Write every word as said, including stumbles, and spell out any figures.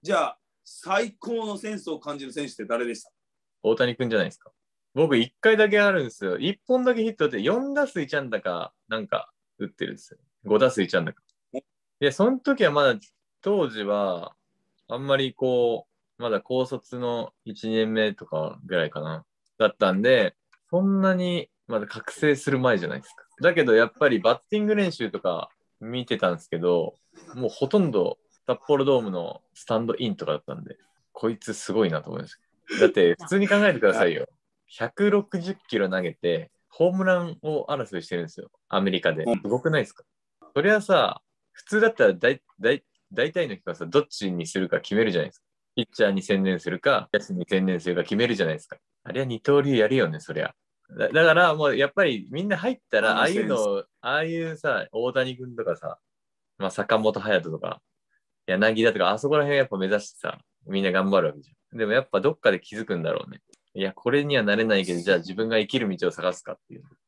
じゃあ、最高のセンスを感じる選手って誰でした？ 大谷君じゃないですか。僕いっかいだけあるんですよ。いっぽんだけヒットってよん打数いち安打か、なんか打ってるんですよ。ご打数いち安打か。で、その時はまだ、当時は、あんまりこう、まだ高卒のいちねんめとかぐらいかな。だったんで、そんなにまだ覚醒する前じゃないですか。だけどやっぱりバッティング練習とか見てたんですけど、もうほとんど札幌ドームのスタンドインとかだったんで、こいつすごいなと思いました。だって普通に考えてくださいよ。ひゃくろくじゅっキロ投げて、ホームランを争いしてるんですよ。アメリカで。すごくないですか？そりゃさ、普通だったら大大大体の人はさ、どっちにするか決めるじゃないですか。ピッチャーに専念するか、キャッチに専念するか決めるじゃないですか。あれは二刀流やるよね、そりゃ。だだからもうやっぱりみんな入ったら、ああいうの、ああいうさ、大谷君とかさ、まあ、坂本勇人とか、柳田とか、あそこら辺やっぱ目指してさ、みんな頑張るわけじゃん。でもやっぱどっかで気づくんだろうね。いや、これにはなれないけど、じゃあ自分が生きる道を探すかっていう。